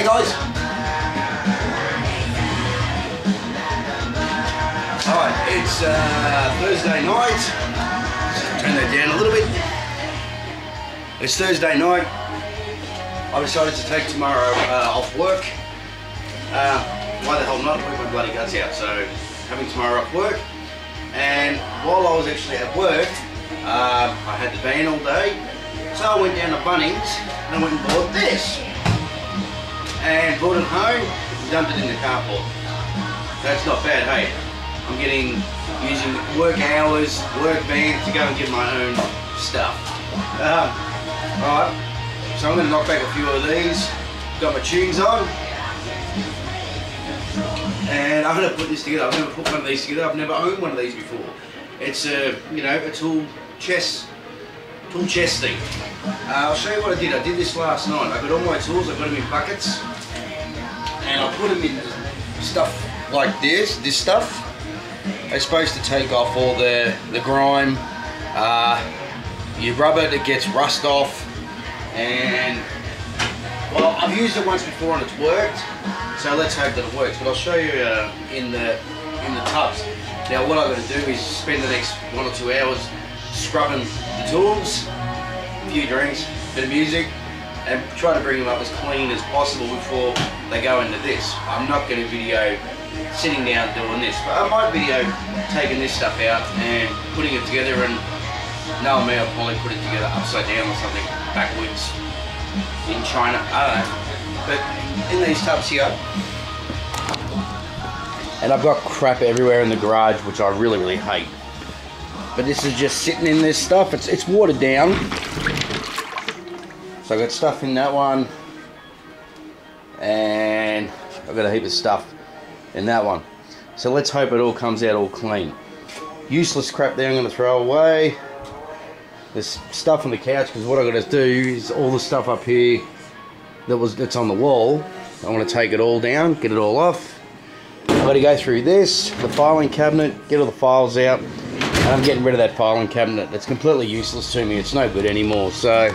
guys. Alright, it's Thursday night. Turn that down a little bit. It's Thursday night. I decided to take tomorrow off work. Why the hell not? Work my bloody guts out. So having tomorrow off work. And while I was actually at work, I had the van all day. So I went down to Bunnings and I went and bought this. And brought it home and dumped it in the carport. That's not bad, hey? I'm using work hours, work van to go and get my own stuff. Alright, so I'm going to knock back a few of these. Got my tunes on. And I'm going to put this together. I've never put one of these together. I've never owned one of these before. It's a, you know, a tool chest thing. I'll show you what I did. I did this last night. I got all my tools, I got them in buckets. And I put them in stuff like this stuff. It's supposed to take off all the grime. You rub it, it gets rust off. And, well, I've used it once before and it's worked. So let's hope that it works. But I'll show you in the tubs. Now what I'm going to do is spend the next 1 or 2 hours scrubbing the tools, a few drinks, a bit of music, and try to bring them up as clean as possible before they go into this. I'm not going to video sitting down doing this, but I might video taking this stuff out and putting it together, and knowing me, I'll probably put it together upside down or something, backwards, in China, I don't know. But in these tubs here, and I've got crap everywhere in the garage, which I really hate. But this is just sitting in this stuff. It's watered down. So I've got stuff in that one, and I've got a heap of stuff in that one. So let's hope it all comes out all clean. Useless crap there I'm going to throw away. There's stuff on the couch, because what I've got to do is all the stuff up here that's on the wall, I want to take it all down, get it all off. I've got to go through this, the filing cabinet, get all the files out, and I'm getting rid of that filing cabinet. It's completely useless to me, it's no good anymore. So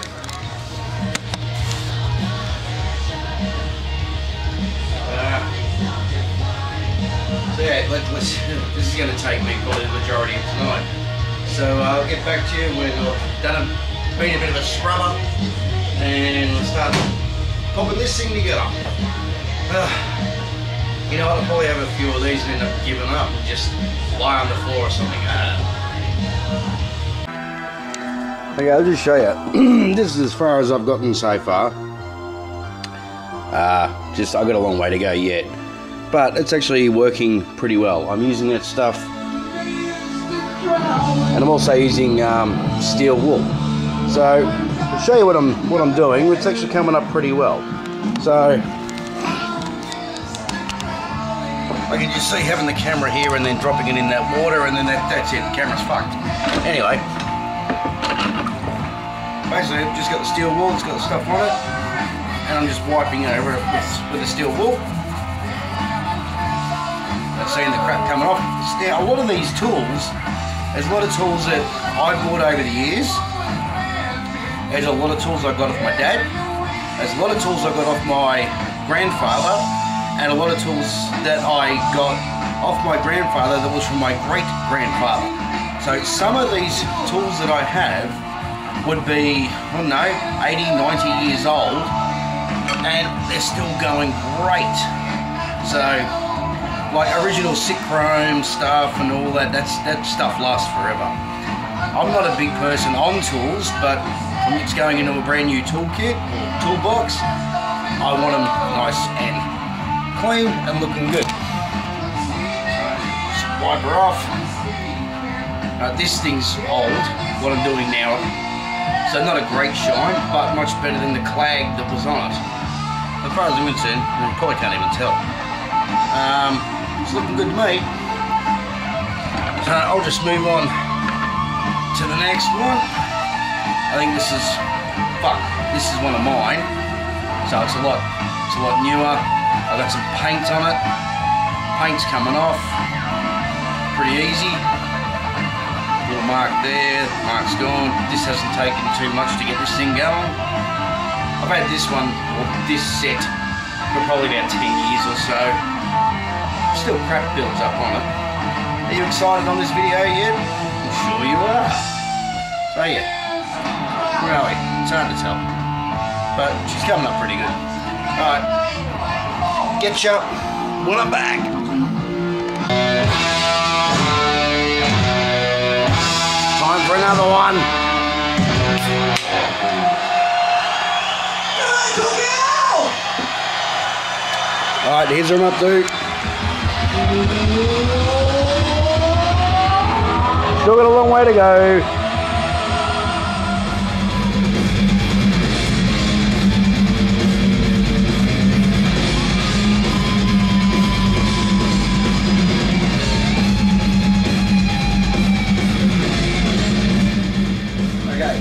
yeah, this is going to take me probably the majority of tonight. So I'll get back to you when I've been a bit of a scrubber, and we'll start popping this thing together. You know what, I'll probably have a few of these and end up giving up and just lie on the floor or something. Okay, I'll just show you. This is as far as I've gotten so far. I've got a long way to go yet. But it's actually working pretty well. I'm using that stuff, and I'm also using steel wool. So I'll show you what I'm doing. It's actually coming up pretty well. So I can just see having the camera here and then dropping it in that water, and then that's it. The camera's fucked. Anyway, basically I've just got the steel wool. It's got the stuff on it, and I'm just wiping it over with the steel wool. Seeing the crap coming off. Now, a lot of these tools, there's a lot of tools that I bought over the years. There's a lot of tools I got off my dad. There's a lot of tools I got off my grandfather, and a lot of tools that I got off my grandfather that was from my great-grandfather. So some of these tools that I have would be, I don't know, 80, 90 years old, and they're still going great. So like original Chrome stuff and all that, that stuff lasts forever. I'm not a big person on tools, but when it's going into a brand new toolkit or toolbox, I want them nice and clean and looking good. Just wipe her off. This thing's old, what I'm doing now, so not a great shine, but much better than the clag that was on it. As far as I'm concerned, you probably can't even tell. It's looking good to me. So I'll just move on to the next one. I think this is one of mine. So it's a lot newer. I've got some paint on it. Paint's coming off. Pretty easy. Little mark there, mark's gone. This hasn't taken too much to get this thing going. I've had this one, or this set, for probably about 10 years or so. Still crap builds up on it. Are you excited on this video yet? I'm sure you are. So yeah, where are we? It's hard to tell. But she's coming up pretty good. Alright, get you when I'm back. Time for another one. Alright, here's her up, dude. Still got a long way to go. Okay.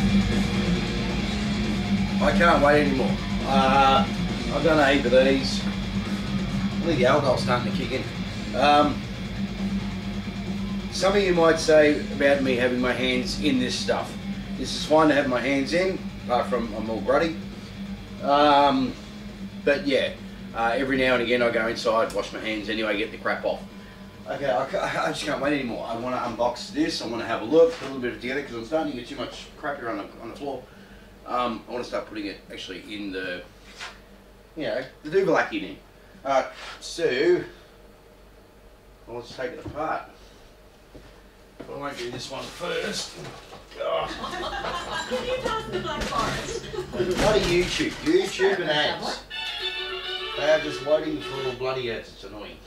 I can't wait anymore. I've done a heap of these. I think the alcohol's starting to kick in. Some of you might say about me having my hands in this stuff. This is fine to have my hands in, apart from I'm all gruddy. But yeah, every now and again I go inside, wash my hands anyway, get the crap off. Okay, I just can't wait anymore. I want to unbox this, I want to have a look, put a little bit of it together because I'm starting to get too much crap here on the floor. I want to start putting it actually in the, you know, the Duvalaki in. Alright, so let's take it apart. I won't do this one first. Can you pass the black forest? Bloody YouTube and ads. They are just loading for bloody ads, it's annoying.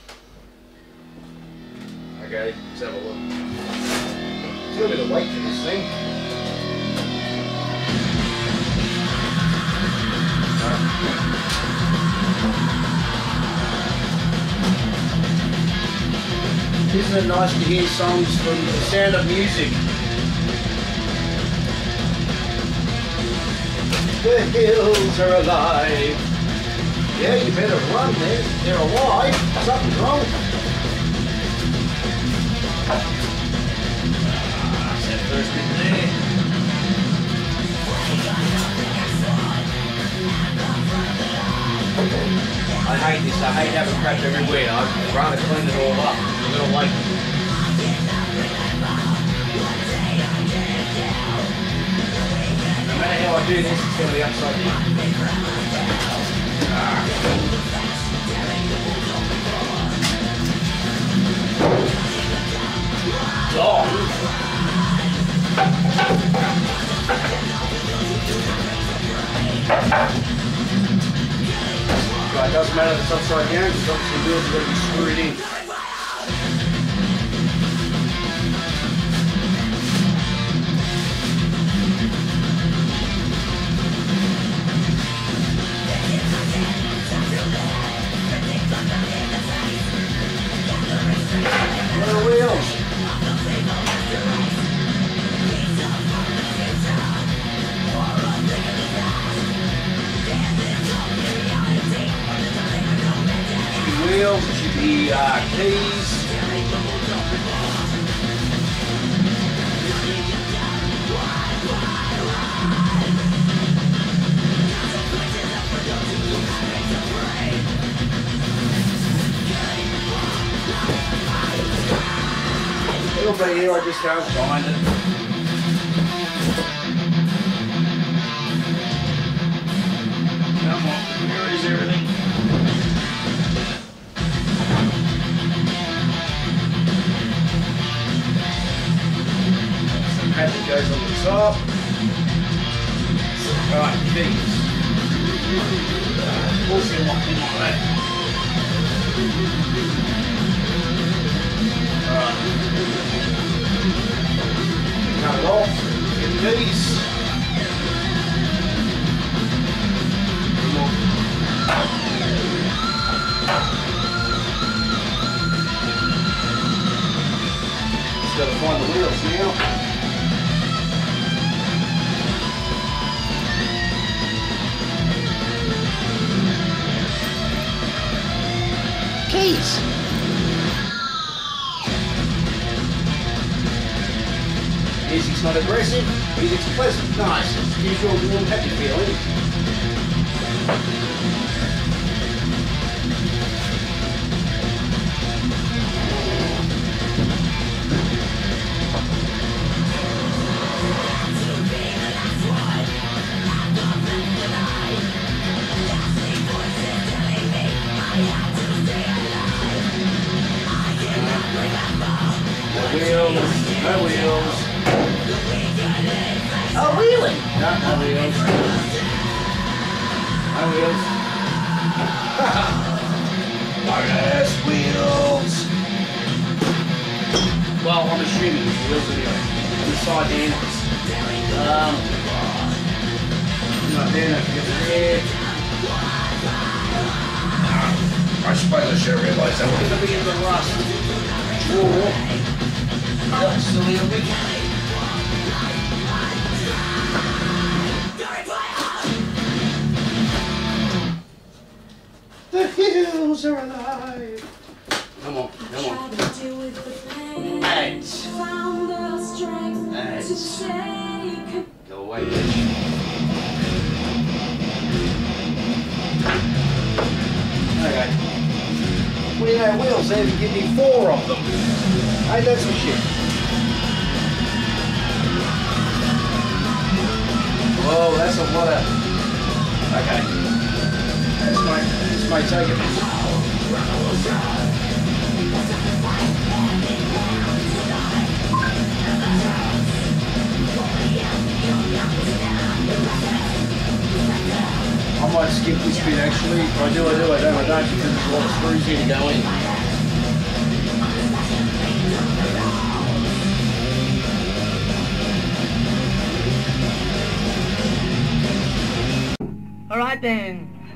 Okay, let's have a look. There's a bit of weight to this thing. Isn't it nice to hear songs from The Sound of Music? The hills are alive. Yeah, you better run, they're alive. Something's wrong. That's that first bit there. I hate this, I hate having crap everywhere. I'd rather clean it all up. I'm gonna like it. No matter how I do this, it's gonna be upside down. Right, it doesn't matter if it's upside down because obviously the wheels are going to be screwed in. Where are the wheels? Wheels, it should be keys. It'll be here, I just can't find it. Come on, where is everything? As it goes on the top. Right, keys. Also locked in like that. Alright. Cut it off. Get the keys. Just gotta find the wheels now. Keys. Music's not aggressive, music's pleasant, nice, it's usual warm, happy feeling. wheels. Bonus wheels! Well, I'm assuming it's wheels anyway. On the side end. Right there, don't forget the rear. I suppose I should have realised that was going to be in the last drawer. That's silly of me. The hills are alive. Come on, come on. Ads. Ads. Go away, bitch. Okay. What do you know, wheels, they even give me 4 of them. Ain't that some shit? Whoa, that's a lot of... Okay. This might take it. I might skip this bit actually. If I do, I don't, because there's a lot of screws here to go in. All right then.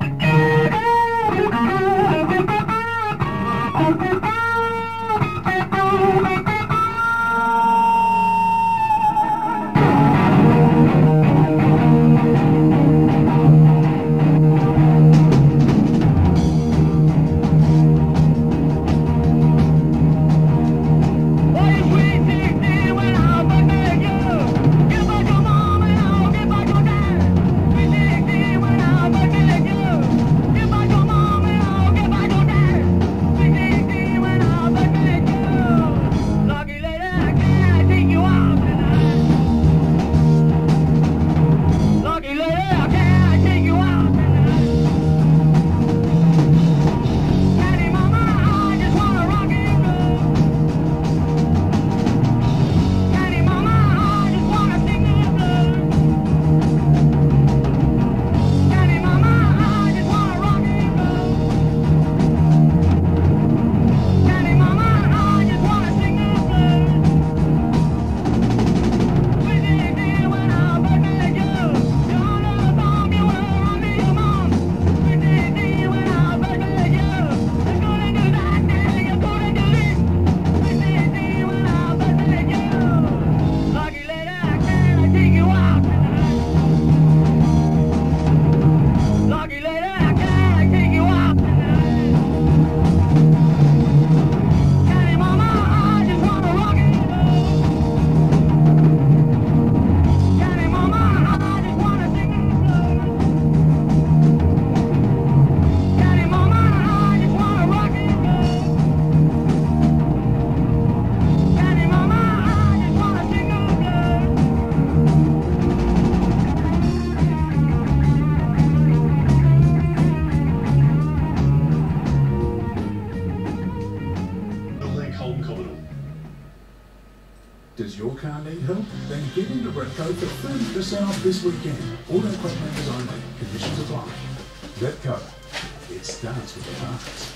Does your car need help? Then get into Repco for 30% off this weekend. Auto quote members only. Conditions apply. Repco. It starts with the parts.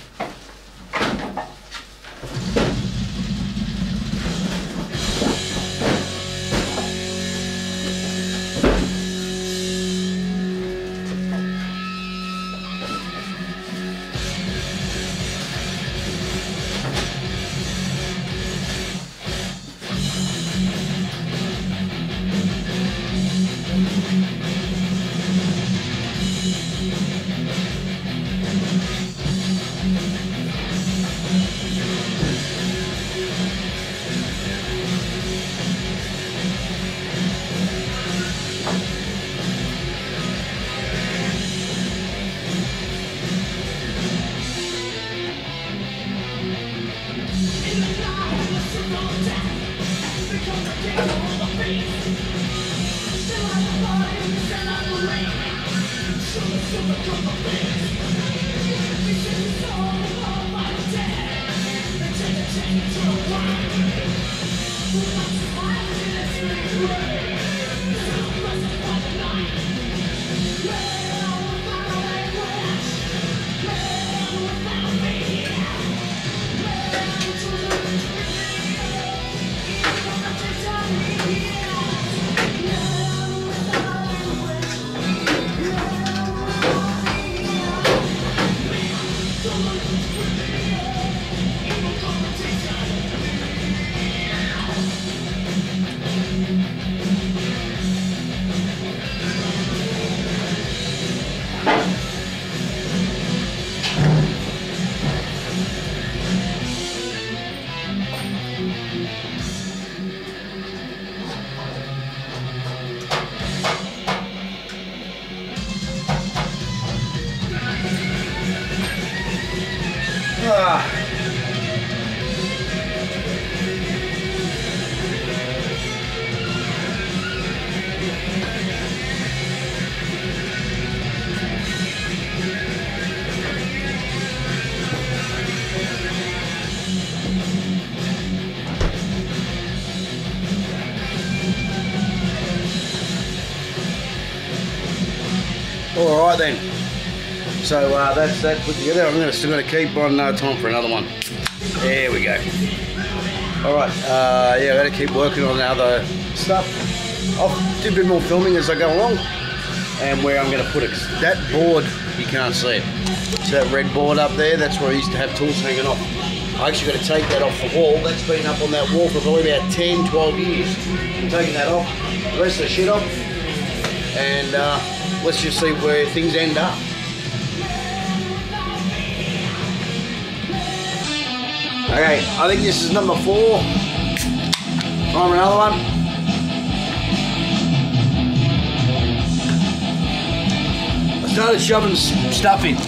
All right then. So that's that put together. I'm still going to keep on time for another one. There we go. All right. Yeah, I'm going to keep working on other stuff. I'll do a bit more filming as I go along, and where I'm going to put it. That board, you can't see it. So that red board up there, that's where I used to have tools hanging off. I actually got to take that off the wall. That's been up on that wall for probably about 10, 12 years. I'm taking that off, the rest of the shit off, and let's just see where things end up. Okay, I think this is number 4. Time for another one. I started shoving stuff in.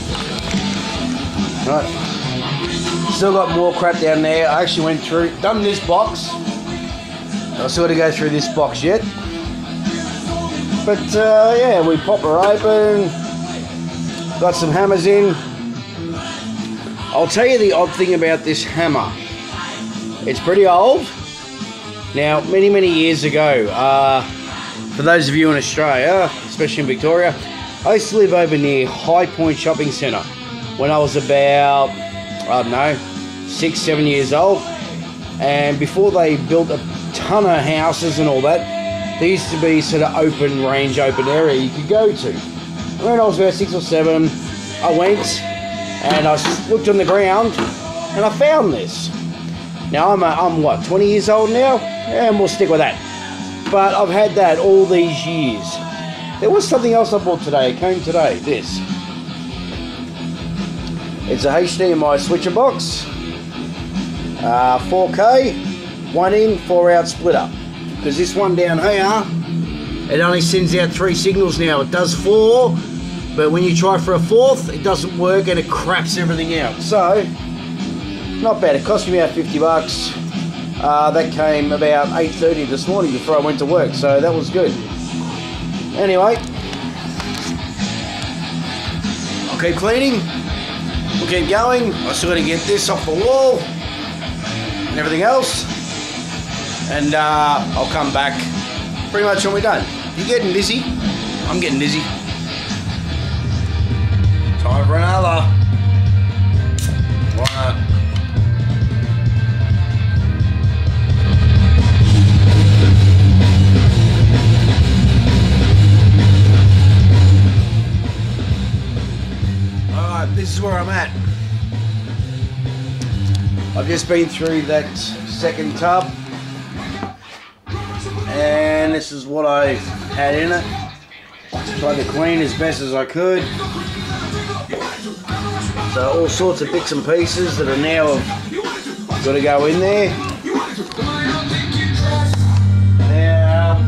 Right. Still got more crap down there. I actually went through, done this box. I still got to go through this box yet. But yeah, we pop her open. Got some hammers in. I'll tell you the odd thing about this hammer. It's pretty old. Now, many, many years ago, for those of you in Australia, especially in Victoria, I used to live over near High Point Shopping Centre when I was about, I don't know, 6, 7 years old. And before they built a ton of houses and all that, there used to be sort of open range, open area you could go to. When I was about 6 or 7, I went and I looked on the ground and I found this. Now I'm what, 20 years old now? And we'll stick with that. But I've had that all these years. There was something else I bought today. It came today, this. It's a HDMI switcher box. 4K, 1 in, 4 out splitter. Because this one down here, it only sends out 3 signals now. It does 4, but when you try for a 4th, it doesn't work and it craps everything out. So, not bad. It cost me about 50 bucks. That came about 8:30 this morning before I went to work, so that was good. Anyway, I'll keep cleaning. We'll keep going. I still got to get this off the wall and everything else. And I'll come back pretty much when we're done. You getting busy? I'm getting busy. Time for another one. Alright, this is where I'm at. I've just been through that second tub. And this is what I had in it. Tried to clean as best as I could. So all sorts of bits and pieces that are now got to go in there. Now,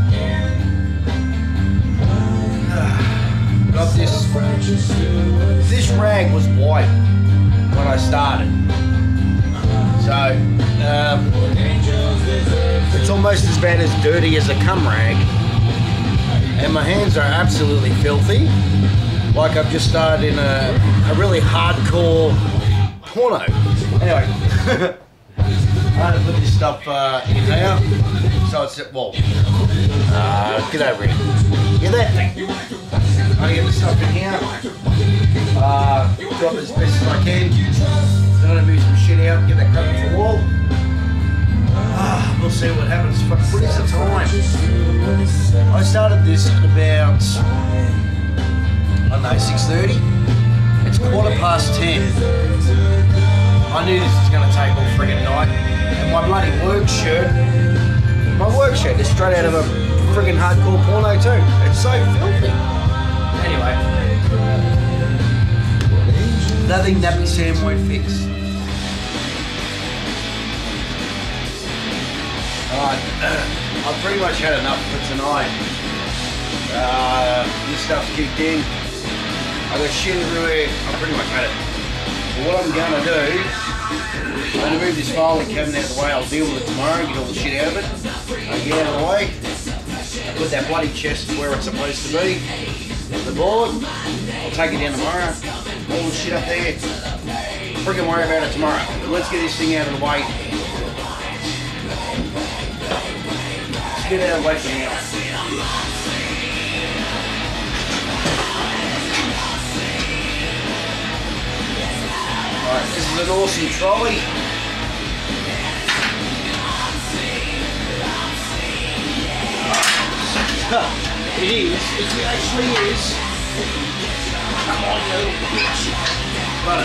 got this. This rag was white when I started. So, it's almost as bad as dirty as a cum rag. And my hands are absolutely filthy. Like I've just started in a really hardcore porno. Anyway, I had to put this stuff in there. So it's, well, get over here. Get that thing. I'm going to get the stuff in here. Drop it as best as I can. I'm going to move some shit out, get that crap off the wall. We'll see what happens. What is the time? I started this at about, I don't know, 6:30. It's 10:15. I knew this was going to take all friggin' night. And my bloody work shirt is straight out of a friggin' hardcore porno too. It's so filthy. Anyway, nothing Nappy Sam won't fix. Alright, I've pretty much had enough for tonight. This stuff's kicked in. I got shit everywhere. I pretty much had it what I'm going to do, I'm going to move this filing cabinet out of the way. I'll deal with it tomorrow, get all the shit out of it. I'll get out of the way. I'll put that bloody chest where it's supposed to be. The board, I'll take it down tomorrow. All the shit up there. Freaking worry about it tomorrow. Let's get this thing out of the way. Let's get it out of the way for now. Alright, this is an awesome trolley. It is. It actually is. Come on, you little bitch. But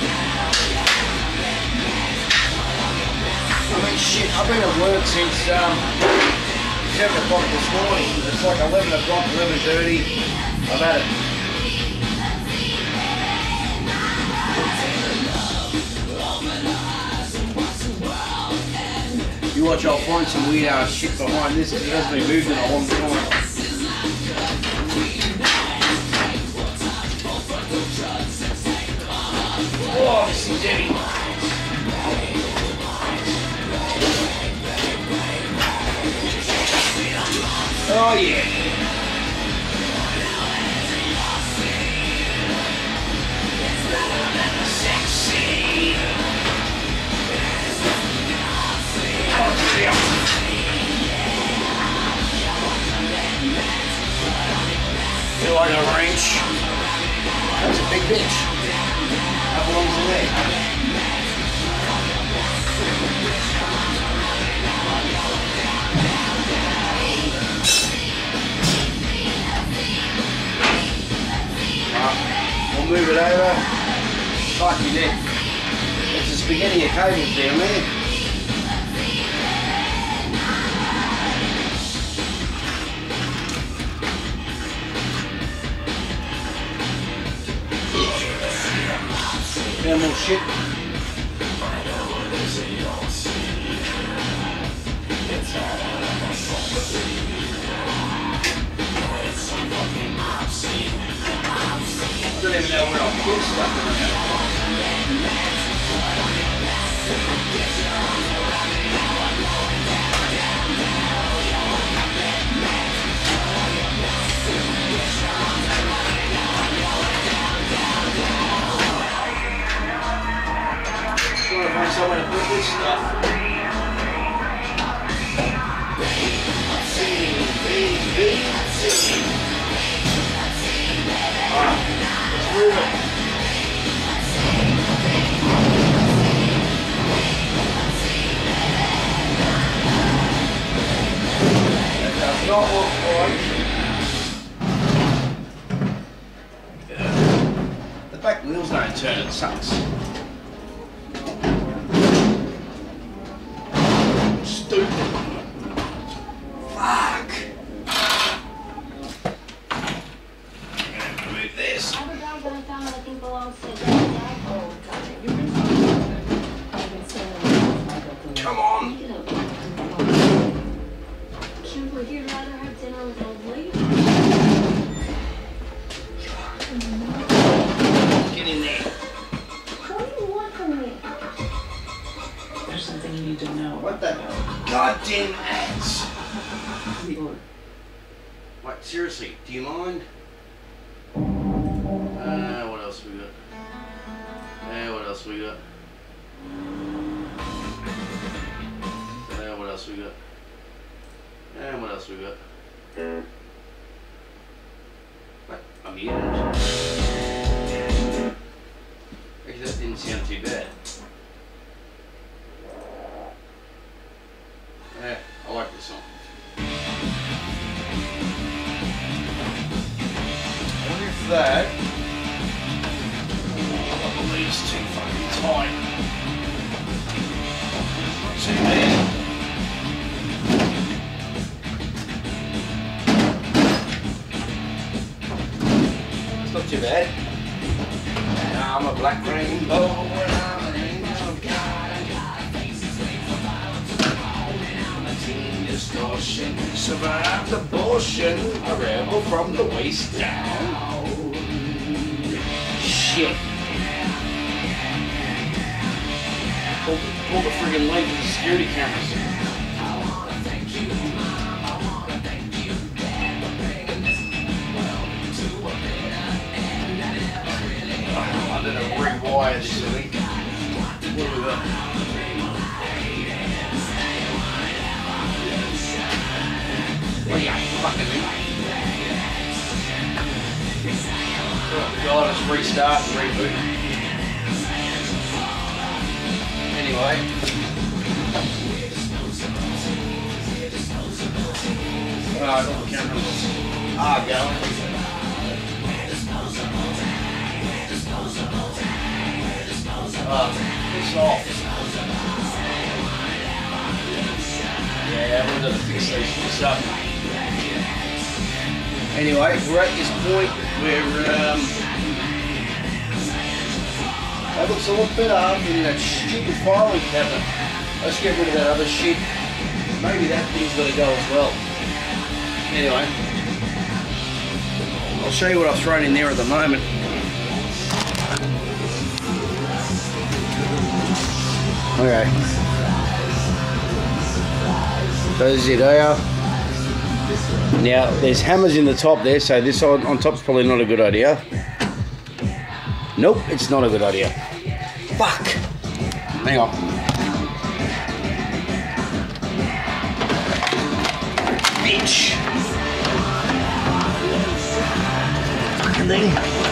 I mean, shit, I've been at work since 7 o'clock this morning. It's like 11 o'clock, 11:30. I've had it. You watch, I'll find some weird ass shit behind this because it hasn't been moved in a long time. Oh, this is heavy. Oh yeah. Sexy. Feel like a wrench. That's a big bitch. That belongs in there. We'll move it over. Fuck you there. It's a spaghetti of cables down there. Found more shit. I don't even know where I'll put stuff in there. Trying to find somewhere to put this stuff. Alright, let's move it. That does not look right. The back wheels don't turn, it sucks. Stupid. Fuck. Move this. I have a dog that I found that I think belongs to Dad. Come on. Would you rather have dinner with old lady? Get in there. What do you want from me? There's something you need to know. What the goddamn ads? What, seriously, do you mind? What else we got? What else we got? What else we got? What else we got? What? I'm muted. Actually, that didn't sound too bad. I like this song. I wonder if that... I believe it's too fucking tight. Not too bad. It's not too bad. I'm a black rainbow and I'm an angel of God. Distortion, survived abortion, a rebel from the waist down. Shit. Pull the friggin' lead with the security cameras. I'm gonna rewire this thing. What have we got? Oh yeah, fucking me. God, let's restart and reboot. Anyway. All the cameras are going. It's off. Yeah, we're gonna fix this up. Anyway, we're at this point where that looks a lot better than that stupid filing cabinet. Let's get rid of that other shit. Maybe that thing's got to go as well. Anyway, I'll show you what I've thrown in there at the moment. Okay. So this is it here. Now, there's hammers in the top there, so this on top's probably not a good idea. Nope, it's not a good idea. Fuck! Hang on. Bitch! Fucking thing.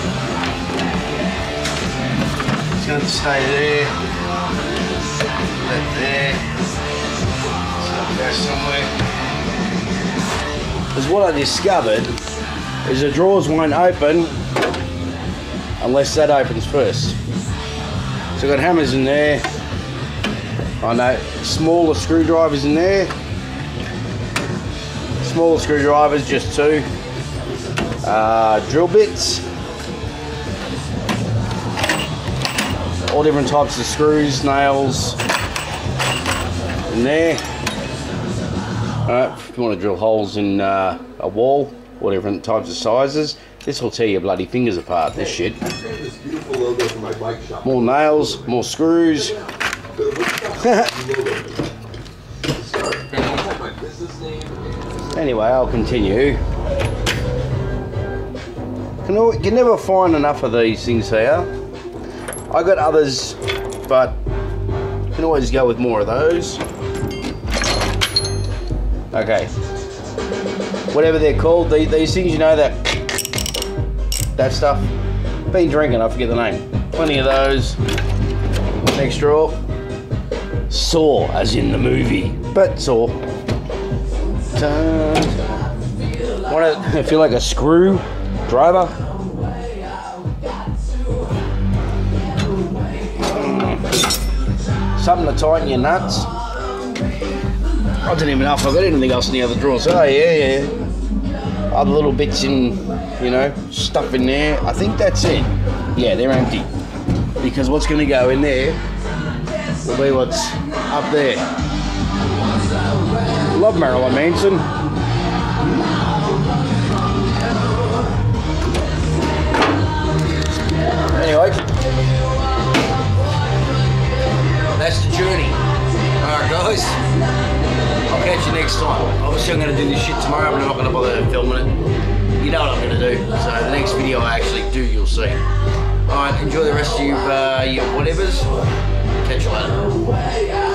It's going to stay there. That there. So go somewhere. Because what I discovered is the drawers won't open unless that opens first. So I've got hammers in there. I know, smaller screwdrivers in there. Smaller screwdrivers, just 2. Drill bits. All different types of screws, nails in there. Alright, if you want to drill holes in a wall, all different types of sizes. This will tear your bloody fingers apart, this shit. More nails, more screws. Anyway, I'll continue. You can never find enough of these things here. I got others, but you can always go with more of those. Okay. Whatever they're called, these things, you know, that stuff. Been drinking, I forget the name. Plenty of those. Next drawer. Saw, as in the movie, but saw. I feel like a screw driver. Something to tighten your nuts. I don't even know if I've got anything else in the other drawers. Oh yeah. Other little bits in, you know, stuff in there. I think that's it. Yeah, they're empty. Because what's going to go in there will be what's up there. Love Marilyn Manson. Anyway, that's the journey. Alright guys, I'll catch you next time. Obviously I'm going to do this shit tomorrow, but I'm not going to bother filming it. You know what I'm going to do. So the next video I actually do, you'll see. Alright, enjoy the rest of your whatevers. Catch you later.